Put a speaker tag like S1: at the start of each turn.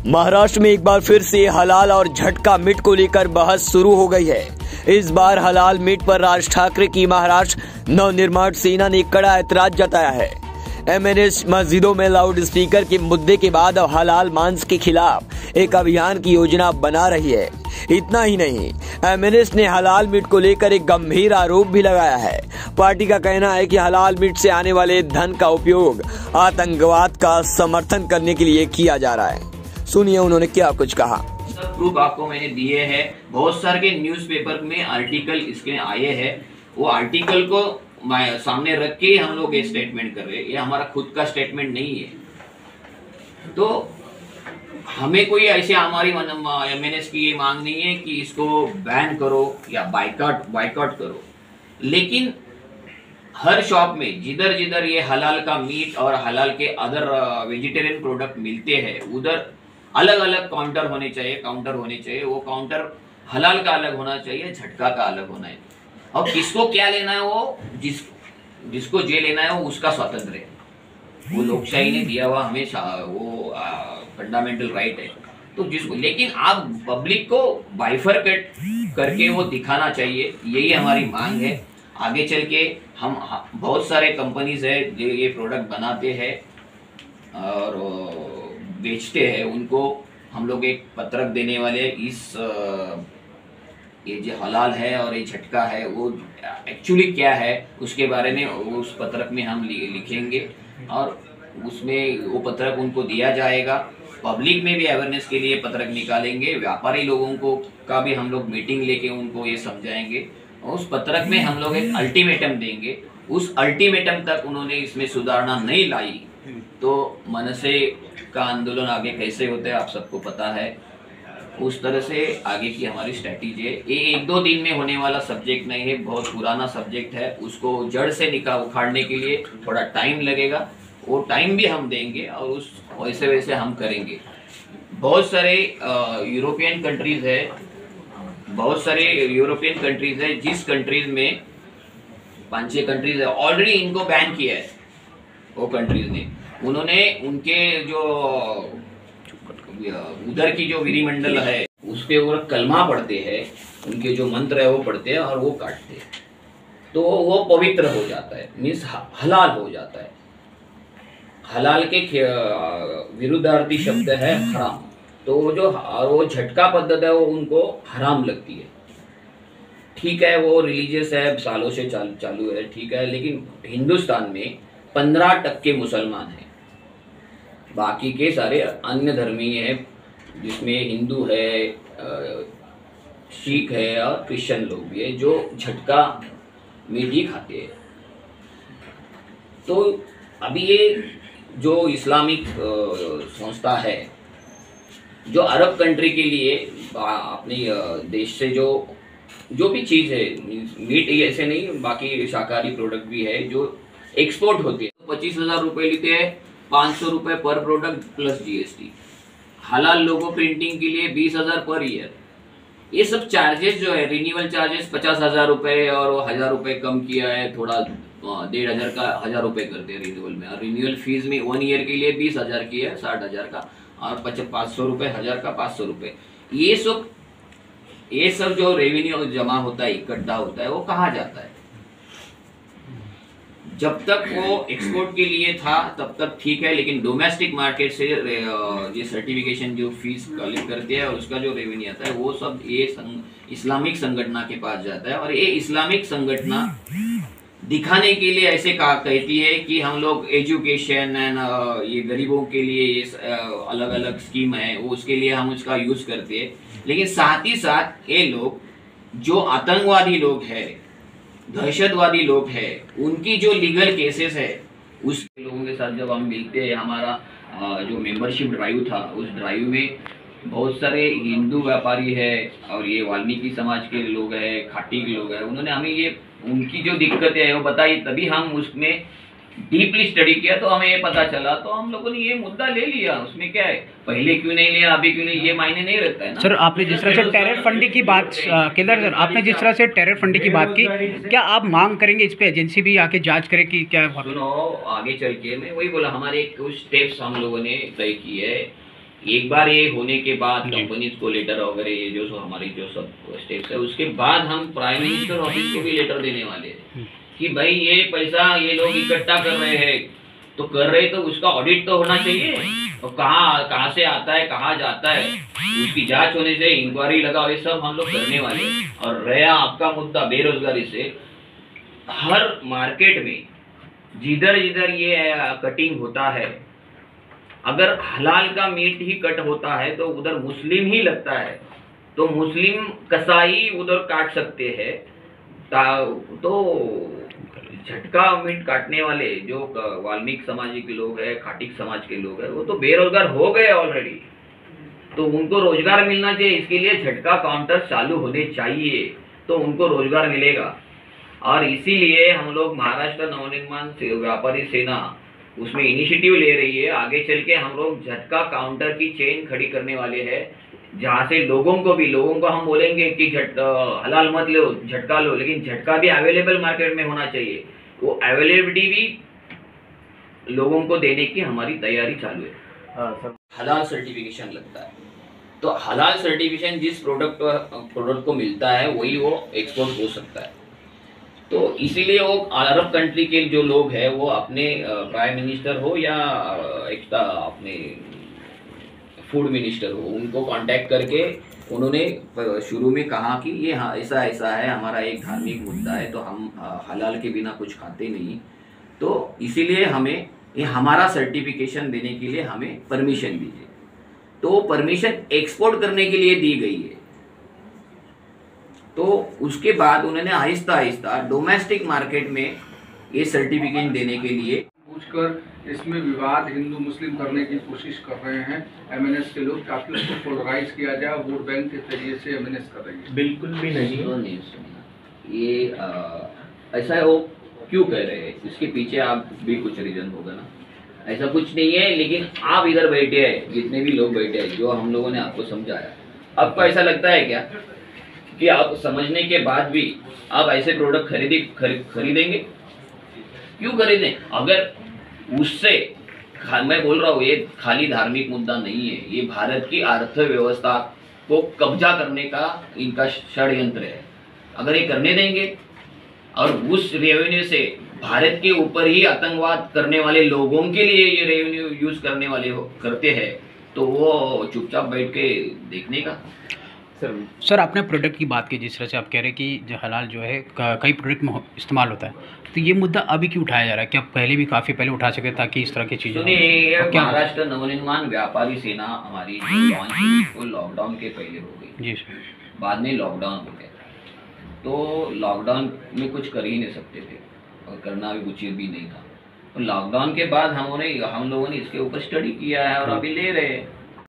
S1: महाराष्ट्र में एक बार फिर से हलाल और झटका मीट को लेकर बहस शुरू हो गई है। इस बार हलाल मीट पर राज ठाकरे की महाराष्ट्र नवनिर्माण सेना ने कड़ा ऐतराज जताया है। एमएनएस मस्जिदों में लाउड स्पीकर के मुद्दे के बाद अब हलाल मांस के खिलाफ एक अभियान की योजना बना रही है। इतना ही नहीं, एमएनएस ने हलाल मीट को लेकर एक गंभीर आरोप भी लगाया है। पार्टी का कहना है कि हलाल मीट से आने वाले धन का उपयोग आतंकवाद का समर्थन करने के लिए किया जा रहा है। सुनिए उन्होंने क्या कुछ कहा।
S2: प्रूफ आपको मैंने दिए हैं, बहुत सारे न्यूज़पेपर में आर्टिकल इसके आए हैं। वो आर्टिकल को सामने रख के हम लोग ये स्टेटमेंट कर रहे हैं। ये हमारा खुद का स्टेटमेंट नहीं है। तो हमें कोई ऐसे हमारी एमएनएस की ये मांग नहीं है कि इसको बैन करो या बाइकआउट करो, लेकिन हर शॉप में जिधर जिधर ये हलाल का मीट और हलाल के अदर वेजिटेरियन प्रोडक्ट मिलते हैं उधर अलग अलग काउंटर होने चाहिए। वो काउंटर हलाल का अलग होना चाहिए, झटका का अलग होना है। और किसको क्या लेना है, वो जिसको जे लेना है वो उसका स्वतंत्र है। वो लोकशाही ने दिया हुआ हमें वो फंडामेंटल राइट है। तो जिसको, लेकिन आप पब्लिक को बाइफरकेट करके वो दिखाना चाहिए। यही हमारी मांग है। आगे चल के हम बहुत सारे कंपनीज है जो ये प्रोडक्ट बनाते हैं और बेचते हैं, उनको हम लोग एक पत्रक देने वाले। इस ये जो हलाल है और ये झटका है वो एक्चुअली क्या है उसके बारे में उस पत्रक में हम लिखेंगे और उसमें वो पत्रक उनको दिया जाएगा। पब्लिक में भी अवेयरनेस के लिए पत्रक निकालेंगे। व्यापारी लोगों को का भी हम लोग मीटिंग लेके उनको ये समझाएंगे और उस पत्रक में हम लोग एक अल्टीमेटम देंगे। उस अल्टीमेटम तक उन्होंने इसमें सुधारणा नहीं लाई तो मनसे का आंदोलन आगे कैसे होता है आप सबको पता है। उस तरह से आगे की हमारी स्ट्रैटेजी है। ये एक दो दिन में होने वाला सब्जेक्ट नहीं है, बहुत पुराना सब्जेक्ट है। उसको जड़ से उखाड़ने के लिए थोड़ा टाइम लगेगा। वो टाइम भी हम देंगे और उस वैसे हम करेंगे। बहुत सारे यूरोपियन कंट्रीज है, जिस कंट्रीज में 5-6 कंट्रीज है ऑलरेडी इनको बैन किया है। वो कंट्रीज ने उन्होंने उनके जो उधर की जो विधिमंडल है उसके ऊपर कलमा पढ़ते हैं, उनके जो मंत्र है वो पढ़ते हैं और वो काटते हैं तो वो पवित्र हो जाता है, मीन्स हलाल हो जाता है। हलाल के विरुद्धार्थी शब्द है हराम। तो वो झटका पद्धत है वो उनको हराम लगती है। ठीक है, वो रिलीजियस है, सालों से चालू है, ठीक है, लेकिन हिंदुस्तान में 15% मुसलमान हैं, बाकी के सारे अन्य धर्मीय हैं, जिसमें हिंदू है, सिख है और क्रिश्चियन लोग भी है जो झटका मीट ही खाते हैं। तो अभी ये जो इस्लामिक संस्था है जो अरब कंट्री के लिए अपने देश से जो भी चीज़ है, मीट ऐसे नहीं, बाकी शाकाहारी प्रोडक्ट भी है जो एक्सपोर्ट होते हैं। 25,000 रुपये लेते हैं, 500 रुपये पर प्रोडक्ट प्लस जीएसटी। हलाल लोगो प्रिंटिंग के लिए 20,000 पर ईयर। ये सब चार्जेस जो है, रिन्यूअल चार्जेस 50,000 रुपये और 1,000 रुपये कम किया है, थोड़ा 1,500 का 1,000 रुपये करते हैं रिन्यूअल में। और रिन्यूअल फीस में 1 ईयर के लिए 20,000 की है, 60,000 का, और 500 रुपये, 1,000 का 500 रुपये। ये सब जो रेवेन्यू जमा होता है, इकट्ठा होता है, वो कहाँ जाता है? जब तक वो एक्सपोर्ट के लिए था तब तक ठीक है, लेकिन डोमेस्टिक मार्केट से ये सर्टिफिकेशन जो फीस कलेक्ट करते हैं और उसका जो रेवेन्यू आता है वो सब ये इस्लामिक संगठना के पास जाता है। और ये इस्लामिक संगठना दिखाने के लिए ऐसे कहती है कि हम लोग एजुकेशन एंड ये गरीबों के लिए ये अलग अलग स्कीम है, वो उसके लिए हम उसका यूज करते हैं। लेकिन साथ ही साथ ये लोग जो आतंकवादी लोग हैं, दहशतवादी लोग हैं, उनकी जो लीगल केसेस है उस लोगों के साथ जब हम मिलते हैं, हमारा जो मेंबरशिप ड्राइव था उस ड्राइव में बहुत सारे हिंदू व्यापारी है और ये वाल्मीकि समाज के लोग हैं, खाटी के लोग हैं, उन्होंने हमें ये उनकी जो दिक्कतें है वो बताई। तभी हम उसमें डीपली स्टडी किया तो हमें ये पता चला, तो हम लोगों ने ये मुद्दा ले लिया। उसमें क्या है, पहले क्यों नहीं लिया, अभी क्यों नहीं, ये मायने नहीं रखता है ना।
S3: सर, आपने जिस तरह से टेरर फंडिंग की बात, केदार सर, आपने जिस तरह से टेरर फंडिंग की बात की, क्या आप मांग करेंगे इस पे एजेंसी भी आके जांच करे कि क्या?
S2: सुनो, आगे चल के मैं वही बोला, हमारे कुछ स्टेप्स हम लोगों ने तय किए एक बार ये होने के बाद कंपनीज को लेटर वगैरह ये जो हमारी जो सब स्टेप्स है, उसके बाद हम प्राइम मिनिस्टर ऑफिस को भी लेटर देने वाले हैं कि भाई ये पैसा ये लोग इकट्ठा कर रहे हैं, तो कर रहे तो उसका ऑडिट तो होना चाहिए, और कहाँ से आता है कहाँ जाता है उसकी जांच होने से, इंक्वायरी लगा, ये सब हम लोग करने वाले हैं। और रहा आपका मुद्दा बेरोजगारी से, हर मार्केट में जिधर जिधर ये कटिंग होता है, अगर हलाल का मीट ही कट होता है तो उधर मुस्लिम ही लगता है, तो मुस्लिम कसाई उधर काट सकते हैं। तो झटका मीट काटने वाले जो वाल्मीकि समाज के लोग हैं, खाटिक समाज के लोग हैं, वो तो बेरोजगार हो गए ऑलरेडी, तो उनको रोजगार मिलना चाहिए। इसके लिए झटका काउंटर चालू होने चाहिए, तो उनको रोजगार मिलेगा। और इसीलिए हम लोग महाराष्ट्र नवनिर्माण व्यापारी सेना उसमें इनिशिएटिव ले रही है। आगे चल के हम लोग झटका काउंटर की चेन खड़ी करने वाले हैं, जहाँ से लोगों को हम बोलेंगे कि हलाल मत लो, झटका लो, लेकिन झटका भी अवेलेबल मार्केट में होना चाहिए। वो अवेलेबिलिटी भी लोगों को देने की हमारी तैयारी चालू है। हलाल सर्टिफिकेशन लगता है, तो हलाल सर्टिफिकेशन जिस प्रोडक्ट को मिलता है वही वो एक्सपोर्ट हो सकता है। तो इसीलिए वो अरब कंट्री के जो लोग हैं वो अपने प्राइम मिनिस्टर हो या एक अपने फूड मिनिस्टर हो, उनको कांटेक्ट करके उन्होंने शुरू में कहा कि ये हाँ ऐसा ऐसा है, हमारा एक धार्मिक मुद्दा है, तो हम हलाल के बिना कुछ खाते नहीं, तो इसीलिए हमें ये हमारा सर्टिफिकेशन देने के लिए हमें परमिशन दीजिए। तो वो परमिशन एक्सपोर्ट करने के लिए दी गई है। तो उसके बाद उन्होंने आहिस्ता आहिस्ता डोमेस्टिक मार्केट में ये सर्टिफिकेट देने के लिए
S4: पूछकर इसमें विवाद हिंदू मुस्लिम करने की कोशिश कर रहे हैं एमएनएस के लोग, ताकि उसको पोलराइज किया जाए, वोट बैंक के जरिए से एमएनएस कर रही है।
S5: बिल्कुल भी नहीं,
S2: नहीं सुनना ये ऐसा है। वो क्यों कह रहे हैं, इसके पीछे आप भी कुछ रीजन होगा ना, ऐसा कुछ नहीं है। लेकिन आप इधर बैठे हैं, जितने भी लोग बैठे हैं, जो हम लोगों ने आपको समझाया, आपको ऐसा लगता है क्या कि आप समझने के बाद भी आप ऐसे प्रोडक्ट खरीदेंगे? क्यों खरीदें? अगर उससे मैं बोल रहा हूँ, ये खाली धार्मिक मुद्दा नहीं है, ये भारत की अर्थव्यवस्था को कब्जा करने का इनका षड्यंत्र है। अगर ये करने देंगे और उस रेवेन्यू से भारत के ऊपर ही आतंकवाद करने वाले लोगों के लिए ये रेवेन्यू यूज करते हैं, तो वो चुपचाप बैठ के देखने का।
S3: सर आपने प्रोडक्ट की बात की, जिस तरह से आप कह रहे हैं कि जो हलाल जो है कई प्रोडक्ट में इस्तेमाल होता है, तो ये मुद्दा अभी क्यों उठाया जा रहा है? क्या पहले भी काफ़ी पहले उठा सके ताकि इस तरह की चीज़ें?
S2: महाराष्ट्र नवनिर्माण व्यापारी सेना हमारी लॉन्च वो लॉकडाउन के पहले हो गई
S3: जी सर,
S2: बाद में लॉकडाउन हो गया, तो लॉकडाउन में कुछ कर ही नहीं सकते थे और करना भी कुछ भी नहीं था। तो लॉकडाउन के बाद हम लोगों ने इसके ऊपर स्टडी किया है और अभी ले रहे हैं।